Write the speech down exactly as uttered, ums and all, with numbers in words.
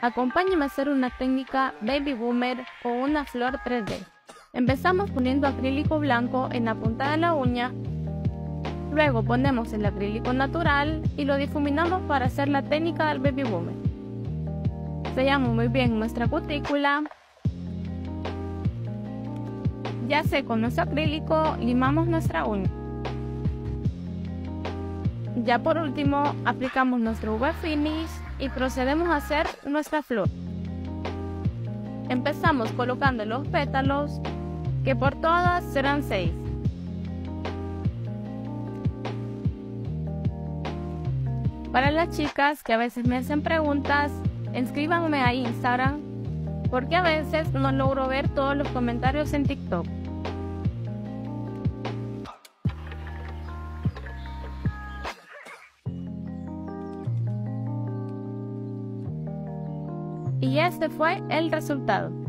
Acompáñame a hacer una técnica Baby Boomer o una flor tres D. Empezamos poniendo acrílico blanco en la punta de la uña, luego ponemos el acrílico natural y lo difuminamos para hacer la técnica del Baby Boomer. Sellamos muy bien nuestra cutícula. Ya sé, con nuestro acrílico limamos nuestra uña. Ya por último aplicamos nuestro U V Finish y procedemos a hacer nuestra flor. Empezamos colocando los pétalos, que por todas serán seis. Para las chicas que a veces me hacen preguntas, escríbanme a Instagram, porque a veces no logro ver todos los comentarios en TikTok. Y este fue el resultado.